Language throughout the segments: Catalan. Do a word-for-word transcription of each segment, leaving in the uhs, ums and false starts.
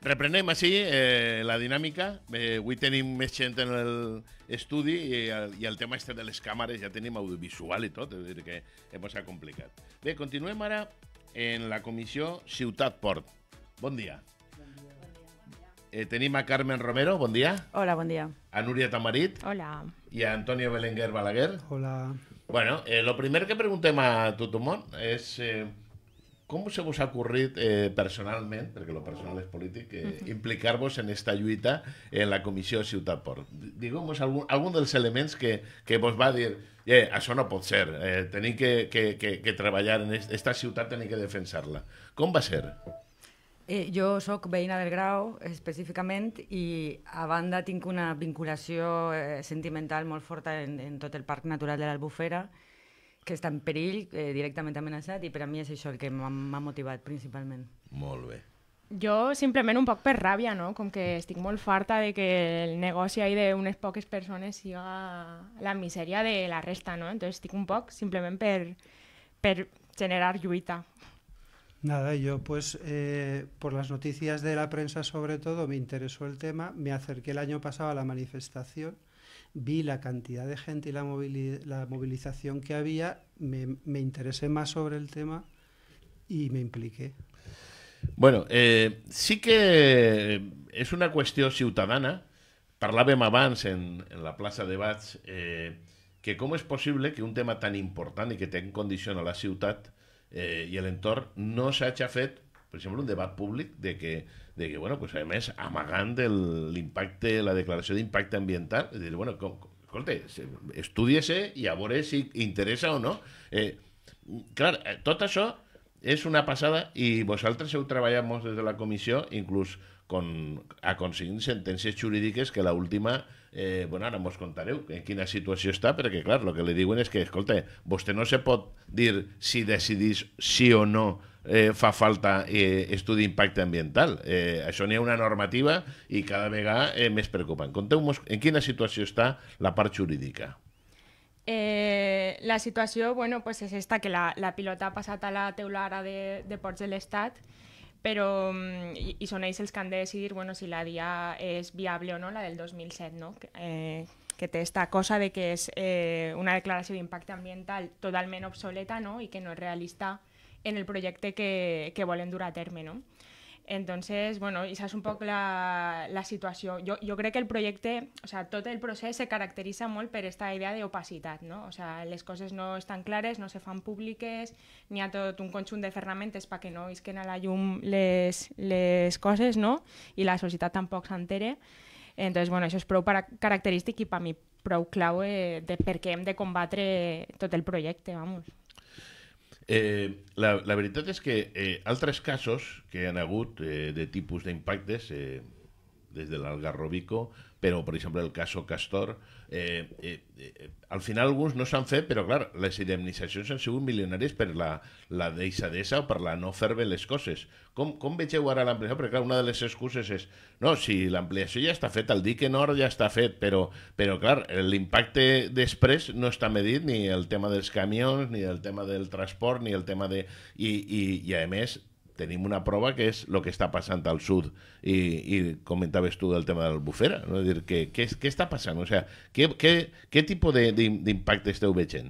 reprenem així eh, la dinàmica. Eh, avui tenim més gent en l'estudi i, el, i el tema este de les càmeres ja tenim audiovisual i tot, és a dir, que hem estat complicat. Bé, continuem ara en la comissió Ciutat Port. Bon dia. Bon dia. Eh, tenim a Carmen Romero, bon dia. Hola, bon dia. A Núria Tamarit. Hola. I a Antonio Belenguer Balaguer. Hola. Bueno, eh, lo primer que preguntem a tothom és... Eh, com se vos ha ocorrit eh, personalment, perquè lo personal és polític, eh, implicar-vos en esta lluita en la comissió Ciutat Port? Digueu-vos algun, algun dels elements que, que vos va dir eh, això no pot ser, eh, tenim que, que, que, que treballar en esta ciutat, tenim que defensar-la. Com va ser? Eh, jo sóc veïna del Grau, específicament, i a banda tinc una vinculació eh, sentimental molt forta en, en tot el Parc Natural de l'Albufera, que està en perill, eh, directament amenaçat, i per a mi és això el que m'ha motivat principalment. Molt bé. Jo simplement un poc per ràbia, no? Com que estic molt farta de que el negoci ahí d'unes poques persones siga la misèria de la resta, no? Entonces estic un poc simplement per, per generar lluita. Nada, yo pues eh, por las noticias de la prensa sobre todo me interesó el tema, me acerqué el año pasado a la manifestación, vi la cantidad de gente y la, movili la movilización que había, me, me interesé más sobre el tema y me impliqué. Bueno, eh, sí que és una qüestió ciutadana. Parlàvem abans en, en la plaça de Bats eh, que com és possible que un tema tan important i que té en condició a la ciutat eh, i l'entorn no s'hagi fet, per exemple, un debat públic de que, de que bueno, pues, a més, amagant l'impacte, la declaració d'impacte ambiental, és dir, bueno, com, escolta, estudia-se i a veure si interessa o no. Eh, clar, tot això és una passada i vosaltres heu treballat molt des de la comissió, inclús con, aconseguint sentències jurídiques que l'última, eh, bueno, ara mos contareu en quina situació està, perquè clar, el que li diuen és que, escolta, vostè no se pot dir si decidís sí o no Eh, fa falta eh, estudi d'impacte ambiental. Eh, això n'hi ha una normativa i cada vegada és eh, més preocupant. Conteu-nos en quina situació està la part jurídica. Eh, la situació, bueno, pues és esta, que la, la pilota ha passat a la teula ara de, de Ports de l'Estat, però i, i són ells els que han de decidir, bueno, si la D I A és viable o no, la del dos mil set, no? Eh, que té esta cosa de que és eh, una declaració d'impacte ambiental totalment obsoleta, no? I que no és realista en el projecte que, que volen dur a terme, no? Entonces, bueno, esa és un poc la, la situació. Jo, jo crec que el projecte, o sea, tot el procés se caracteritza molt per esta idea d'opacitat, no? O sea, les coses no estan clares, no se fan públiques, n'hi ha tot un conjunt de ferramentes perquè no isquen a la llum les, les coses, no? I la societat tampoc s'entere. Entonces, bueno, això és prou característic i per mi prou clau eh, de per què hem de combatre tot el projecte, vamos. Eh, la, la veritat és que eh, altres casos que han hagut eh, de tipus d'impactes eh, des de l'Algarrobico, però per exemple el cas Castor, eh, eh, eh, al final alguns no s'han fet, però clar, les indemnitzacions han sigut milionàries per la, la deixadesa o per la no fer bé les coses. Com, com vegeu ara l'ampliació? Perquè clar, una de les excuses és no, si l'ampliació ja està feta, el dique nord ja està fet, però, però clar, l'impacte després no està medit, ni el tema dels camions, ni el tema del transport, ni el tema de... I, i, i a més, tenim una prova que és el que està passant al sud i, i comentaves tu del tema de l'Albufera, no? És dir, que, què, què està passant? O sea, què, què, què tipus d'impacte esteu veient?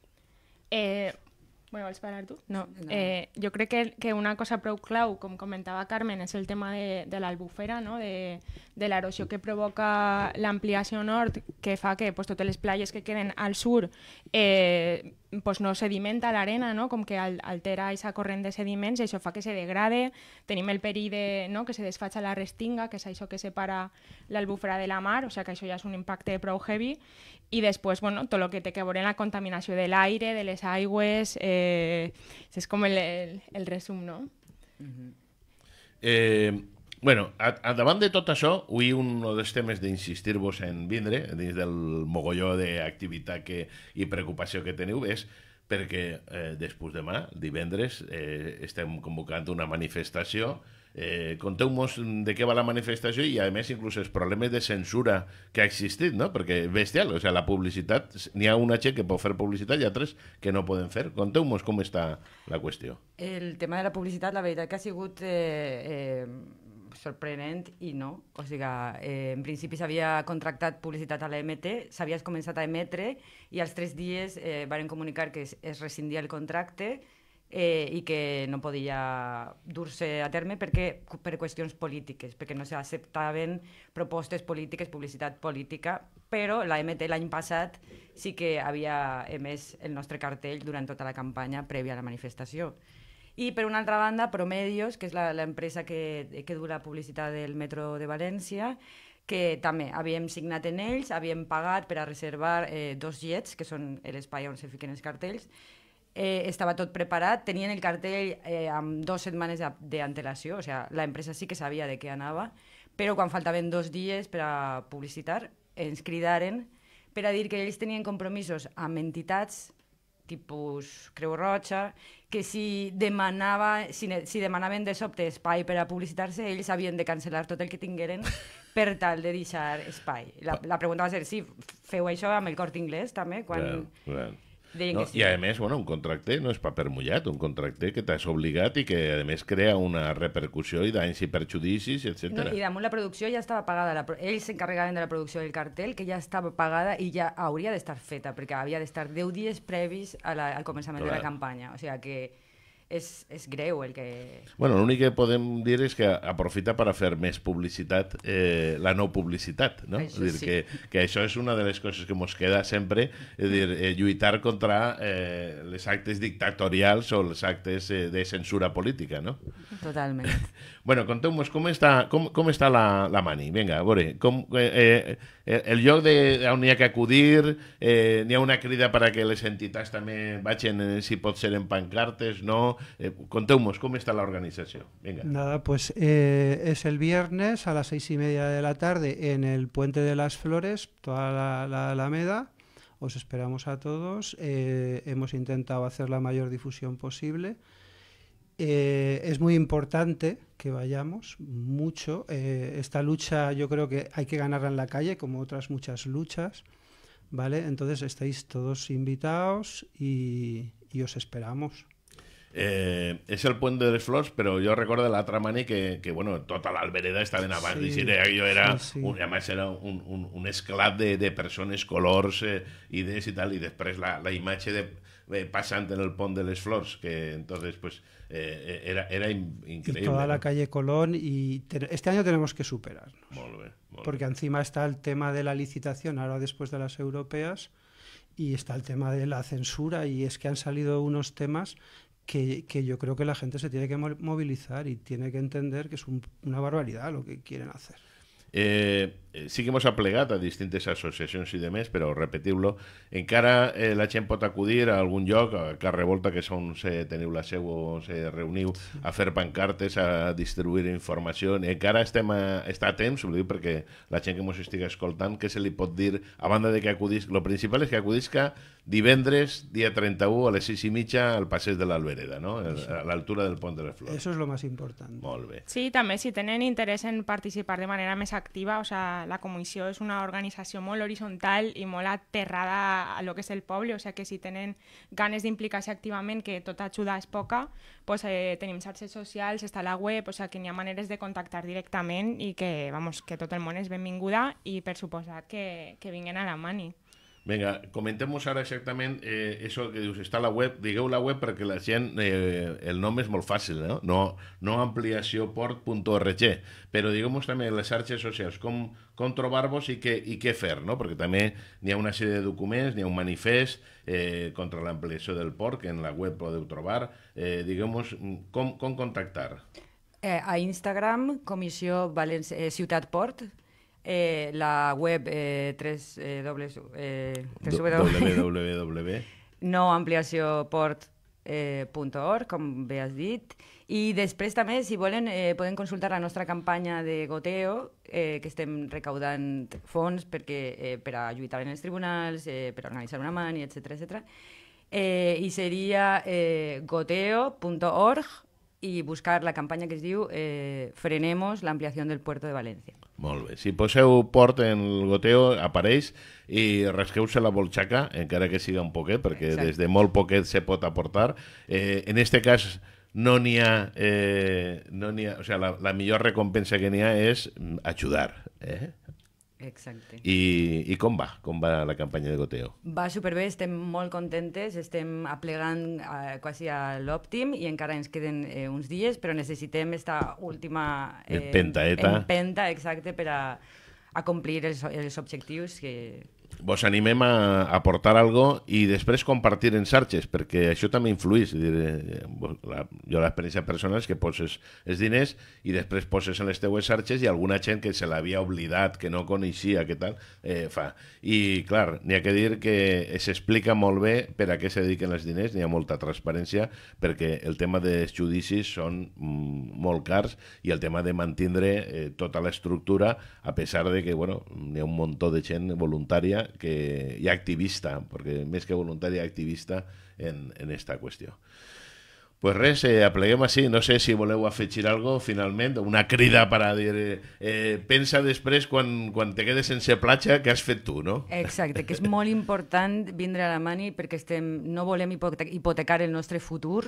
Eh, bueno, vols parlar tu? No. Eh, jo crec que, que una cosa prou clau, com comentava Carmen, és el tema de, de l'Albufera, no? de, de l'erosió que provoca l'ampliació nord, que fa que pues, totes les platges que queden al sud eh, pues no sedimenta l'arena, no? Com que altera aquesta corrent de sediments i això fa que se degrade. Tenim el perill de, no? que se desfaig la restinga, que és això que separa l'Albufera de la mar, o sigui que això ja és un impacte prou heavy. I després, bueno, tot el que té que veure en la contaminació de l'aire, de les aigües, eh, és com el, el, el resum, no? Mm-hmm. Eh... Bueno, a, a davant de tot això, avui un dels temes d'insistir-vos en vindre, dins del mogolló d'activitat que, i preocupació que teniu, és perquè eh, després demà, divendres, eh, estem convocant una manifestació. Eh, Conteu-nos de què va la manifestació i, a més, inclús els problemes de censura que ha existit, no? Perquè és bestial, o sigui, la publicitat, n'hi ha una gent que pot fer publicitat i altres que no poden fer. Conteu-nos com està la qüestió. El tema de la publicitat, la veritat que ha sigut... Eh, eh, sorprenent i no. O sigui, eh, en principi s'havia contractat publicitat a l'E M T, s'havia començat a emetre i als tres dies eh, van comunicar que es, es rescindia el contracte eh, i que no podia dur-se a terme perquè, per qüestions polítiques, perquè no s'acceptaven propostes polítiques, publicitat política, però l'A M T l'any passat sí que havia emès el nostre cartell durant tota la campanya prèvia a la manifestació. I per una altra banda, Promedios, que és l'empresa que, que du la publicitat del metro de València, que també havíem signat en ells, havíem pagat per a reservar eh, dos jets, que són l'espai on se fiquen els cartells, eh, estava tot preparat, tenien el cartell eh, amb dues setmanes d'antelació, o sigui, l'empresa sí que sabia de què anava, però quan faltaven dos dies per a publicitar, ens cridaren per a dir que ells tenien compromisos amb entitats tipus Creu Roja, que si, demanava, si, si demanaven de sobte espai per a publicitar-se, ells havien de cancel·lar tot el que tingueren per tal de deixar espai. La, la pregunta va ser si feu això amb el Corte Inglés també, quan Clar, clar. deien No, que sí. I a més, bueno, un contracte no és paper mullat, un contracte que t'has obligat i que a més crea una repercussió i danys i perjudicis, No, etcètera. I damunt la producció ja estava pagada. La, pro- ells s'encarregaven de la producció del cartell, que ja estava pagada i ja hauria d'estar feta, perquè havia d'estar deu dies previs a la, al començament Clar. de la campanya. O sigui que és, és greu el que... Bueno, l'únic que podem dir és que aprofita per a fer més publicitat eh, la no publicitat, no? Això és dir, sí. que, que això és una de les coses que ens queda sempre, és dir, eh, lluitar contra eh, les actes dictatorials o els actes eh, de censura política, no? Totalment. Bueno, conteu-nos com està, com, com està la, la mani. Vinga, a veure, com, eh, eh, el lloc de, on hi ha que acudir, eh, n'hi ha una crida per a que les entitats també vagin, eh, si pot ser en pancartes, no? Eh, conteu-nos com està l'organització. Vinga. Nada, pues eh, es el viernes a las seis y media de la tarde en el Puente de las Flores, toda la, la Alameda. Os esperamos a todos. Eh, hemos intentado hacer la mayor difusión posible. Eh, es muy importante que vayamos mucho. Eh, esta lucha yo creo que hay que ganarla en la calle, como otras muchas luchas, ¿vale? Entonces estáis todos invitados y, y os esperamos. Eh, és el Puente de les Flors, però jo recordo l'altra mani que, que bueno, tota l'Albereda estaven abans Sí, sí, jo era, sí, sí. Un, a més era un, un, un esclat de, de persones, colors, eh, idees i tal, i després la, la imatge de, eh, passant en el Pont de les Flors, que entonces pues eh, era, era in, increïble. Y toda la ¿no? calle Colón, y te- este año tenemos que superarnos. Molt bé, molt Porque encima está el tema de la licitación, ahora después de las europeas, y está el tema de la censura, y es que han salido unos temas que, que yo creo que la gente se tiene que mo- movilizar y tiene que entender que es un- una barbaridad lo que quieren hacer. Eh, eh, sí que hemos aplegat a distintes associacions i demés, però repetiu-lo, encara eh, la gent pot acudir a algun lloc, a Car Revolta, que és on se teniu la seu o se reuniu, a fer pancartes, a distribuir informació. Encara estem a, està a temps, ho dic perquè la gent que ens estigui escoltant, què se li pot dir, a banda de que acudís, lo principal és que acudisca divendres, dia trenta-u, a les sis i mitja, al passeig de l'Albereda, no? a l'altura del Pont de les Flors. Eso es lo más importante. Molt bé. Sí, també si tenen interès en participar de manera més activa, o sea, la comissió és una organització molt horitzontal i molt aterrada a lo que és el poble, o sea que si tenen ganes d'implicar-se activament, que tota ajuda és poca, pues, eh, tenim xarxes socials, està la web, o sea que n'hi ha maneres de contactar directament i que, vamos, que tot el món és benvinguda i per suposat que, que vinguen a la mani. Vinga, comentemos ara exactament eh, això que dius, està a la web, digueu la web perquè la gent, eh, el nom és molt fàcil, no? No, no ampliacioport punt org, però digueu-nos també les xarxes socials, com, com trobar-vos i, què, i què fer, no? Perquè també n'hi ha una sèrie de documents, n'hi ha un manifest eh, contra l'ampliació del port, que en la web podeu trobar. Eh, digueu-nos com, com contactar. Eh, a Instagram, Comissió València, eh, Ciutat Port, eh, la web eh, tres, eh, dobles, eh, www. no ampliacioport punt org, com bé has dit. I després també, si volen, eh, poden consultar la nostra campanya de goteo, eh, que estem recaudant fons perquè, eh, per a lluitar en els tribunals, eh, per a organitzar una mani, etcètera, etcètera. Eh, I seria eh, goteo punt org i buscar la campanya que es diu eh, Frenemos la ampliación del puerto de València. Molt bé. Si poseu port en el goteo, apareix i rasqueu-se la bolxaca, encara que siga un poquet, perquè Exacte. des de molt poquet se pot aportar. Eh, en este cas, no n'hi ha, eh, no n'hi ha, o sea, la, la millor recompensa que n'hi ha és ajudar, eh? Exacte. I, I com va? Com va la campanya de goteo? Va superbé, estem molt contentes, estem aplegant eh, quasi a l'òptim i encara ens queden eh, uns dies, però necessitem esta última eh, empenta, empenta, exacte, per a, a complir els, els objectius que... Vos animem a aportar algo i després compartir en xarxes, perquè això també influís. La, jo l'experiència personal és que poses els diners i després poses en les teues xarxes i alguna gent que se l'havia oblidat, que no coneixia, que tal, eh, fa. I, clar, n'hi ha que dir que s'explica molt bé per a què se dediquen els diners, n'hi ha molta transparència, perquè el tema dels judicis són mm, molt cars i el tema de mantindre eh, tota l'estructura, a pesar de que, bueno, n'hi ha un muntó de gent voluntària que hi ha activista, perquè més que voluntari hi ha activista en, en esta qüestió. Pues res, eh, apleguem així, no sé si voleu afegir algo finalment, una crida per a dir eh, pensa després quan, quan te quedes sense platja que has fet tu, no? Exacte, que és molt important vindre a la Mani perquè estem, no volem hipotecar el nostre futur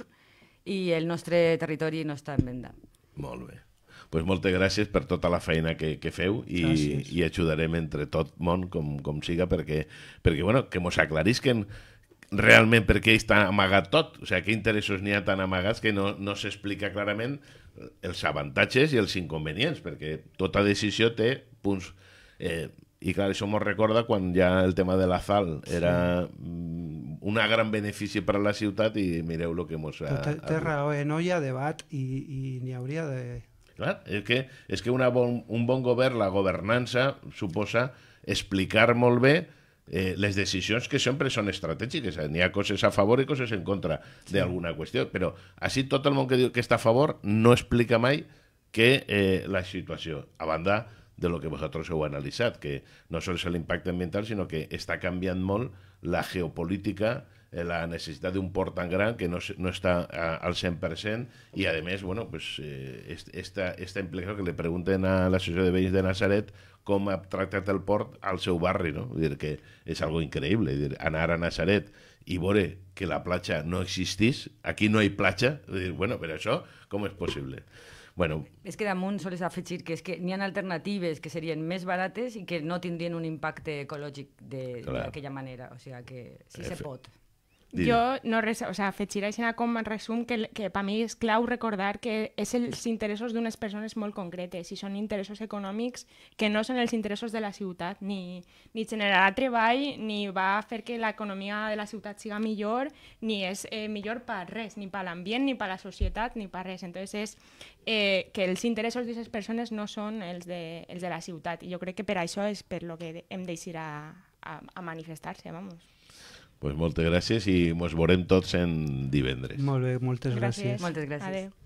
i el nostre territori no està en venda. Molt bé. Pues moltes gràcies per tota la feina que, que feu i, i ajudarem entre tot món com, com siga perquè, perquè bueno, que mos aclarisquen realment per què està amagat tot, o sigui, què interessos n'hi ha tan amagats que no, no s'explica clarament els avantatges i els inconvenients, perquè tota decisió té punts. Eh, I clar, això mos recorda quan ja el tema de la Sal era sí. un gran benefici per a la ciutat i mireu el que mos ha... Té, té raó, eh? No hi ha debat i, i n'hi hauria de... Clar, és que, és que una bon, un bon govern, la governança, suposa explicar molt bé eh, les decisions que sempre són estratègiques. N'hi ha coses a favor i coses en contra sí. d'alguna qüestió, però així tot el món que diu que està a favor no explica mai que eh, la situació, a banda de lo que vosaltres heu analitzat, que no sols l'impacte ambiental, sinó que està canviant molt la geopolítica, la necessitat d'un port tan gran que no, no està a, al cent per cent i a més, bueno, pues, eh, esta, esta implicació que li pregunten a l'associació de veïns de Natzaret com ha tractat el port al seu barri, no? Vull dir que és algo increïble, dir, anar a Natzaret i veure que la platja no existís, aquí no hi ha platja, dir, bueno, per això com és possible? Bueno. És que damunt sols afegir que és que n'hi ha alternatives que serien més barates i que no tindrien un impacte ecològic d'aquella manera, o sigui que sí se pot. Jo no res, o sea, afegiré com a resum que, que per mi és clau recordar que és els interessos d'unes persones molt concretes i són interessos econòmics que no són els interessos de la ciutat, ni, ni generarà treball, ni va fer que l'economia de la ciutat siga millor, ni és eh, millor per res, ni per l'ambient, ni per la societat, ni per res. Entonces és eh, que els interessos d'aquestes persones no són els de, els de la ciutat i jo crec que per això és per lo que hem d'eixir a, a, a manifestar-se, vamos. Pues moltes gràcies i mos veurem tots en divendres. Molt bé, moltes gràcies. gràcies. Moltes gràcies. Adéu.